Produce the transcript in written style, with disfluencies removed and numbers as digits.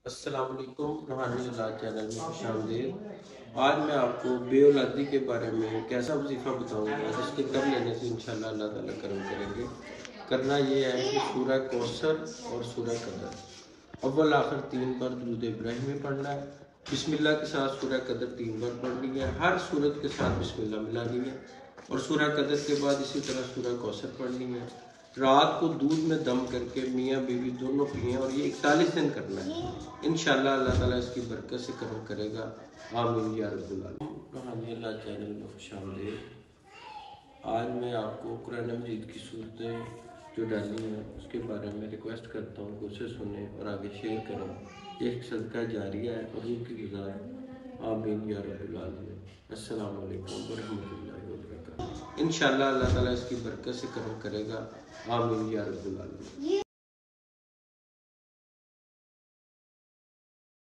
السلام علیکم، روحانی اللہ چینل میں خوش آمدید۔ آج میں آپ کو بے اولادی کے بارے میں کیسا وظیفہ بتاؤں گا جس کے کر لینے سے انشاءاللہ اللہ تعالیٰ کرم کریں گے۔ کرنا یہ ہے کہ سورہ کوثر اور سورہ قدر اول آخر 3 بار درود ابراہیمی پڑھنا ہے۔ بسم اللہ کے ساتھ سورہ قدر 3 بار پڑھنی ہے، ہر سورت کے ساتھ بسم اللہ ملانی ہے، اور سورہ قدر کے بعد اسی طرح سورہ کوثر پڑھنی ہے۔ رات کو دودھ میں دم کر کے میاں بیوی دونوں پئیں، اور یہ 41 دن کرنا ہے۔ انشاءاللہ اللہ تعالیٰ اس کی برکت سے کرم کرے گا، آمین یا رب العالمین۔ روحانی اللہ چینل میں خوش آمدید۔ آج میں آپ کو قرآن مجید کی صورتیں جو ڈالی ہیں اس کے بارے میں ریکویسٹ کرتا ہوں کہ اسے سنیں اور آگے شیئر کریں۔ یہ ایک صدقہ جاریہ ہے اور روح کی غذا ہے، آمین یا رب العالمین۔ السلام علیکم ورحمۃ اللہ وبرکاتہ۔ انشاءاللہ اللہ تعالیٰ اس کی برکت سے کرم کرے گا، آمین یا رب العالمین۔